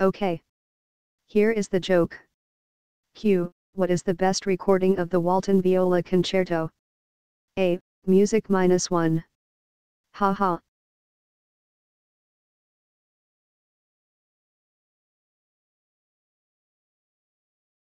Okay. Here is the joke. Q. What is the best recording of the Walton viola concerto? A. Music -1. Haha.